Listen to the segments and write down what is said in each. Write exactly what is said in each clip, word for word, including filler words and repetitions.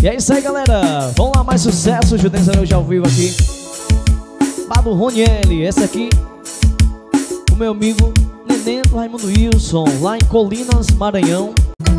E é isso aí, galera. Vamos lá, mais sucesso. Judense Araújo ao vivo aqui. Lá do Roniel. Esse aqui, o meu amigo Neném do Raimundo Wilson, lá em Colinas, Maranhão.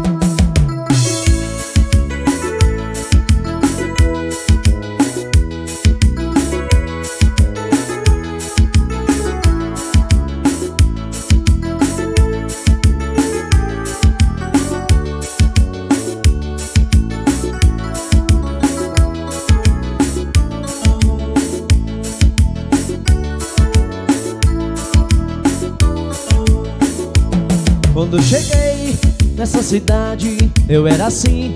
Quando cheguei nessa cidade, eu era assim,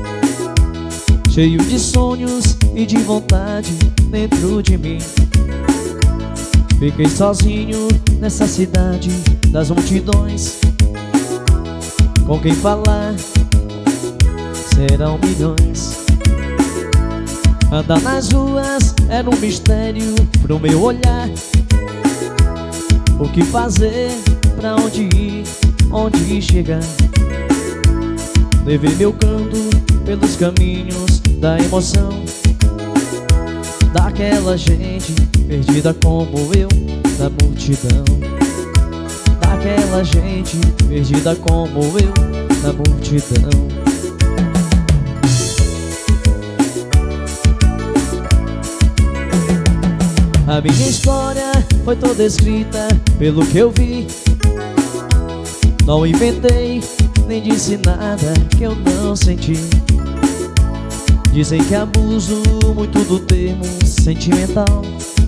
cheio de sonhos e de vontade dentro de mim. Fiquei sozinho nessa cidade das multidões, com quem falar serão milhões. Andar nas ruas era um mistério pro meu olhar. O que fazer, pra onde ir, onde chegar? Levei meu canto pelos caminhos da emoção, daquela gente perdida como eu na multidão, daquela gente perdida como eu na multidão. A minha história foi toda escrita pelo que eu vi. Não inventei, nem disse nada que eu não senti. Dizem que abuso muito do termo sentimental,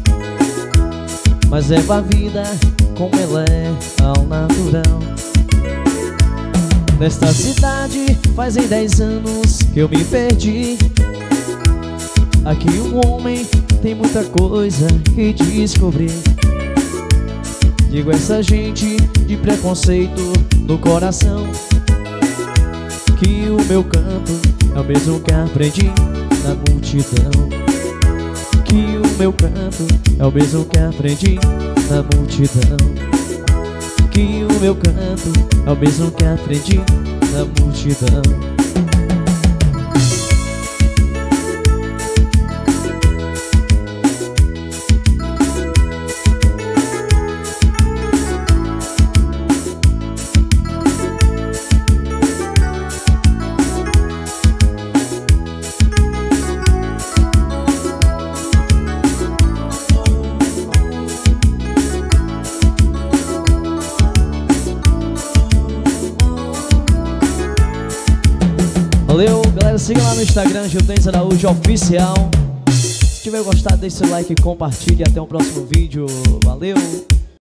mas levo a vida como ela é, ao natural. Nesta cidade fazem dez anos que eu me perdi. Aqui um homem tem muita coisa que descobrir. Digo essa gente de preconceito no coração, que o meu canto é o mesmo que aprendi na multidão, que o meu canto é o mesmo que aprendi na multidão, que o meu canto é o mesmo que aprendi na multidão. Valeu, galera, siga lá no Instagram, Judense Araújo Oficial. Se tiver gostado, deixe seu like e compartilhe. Até o próximo vídeo. Valeu!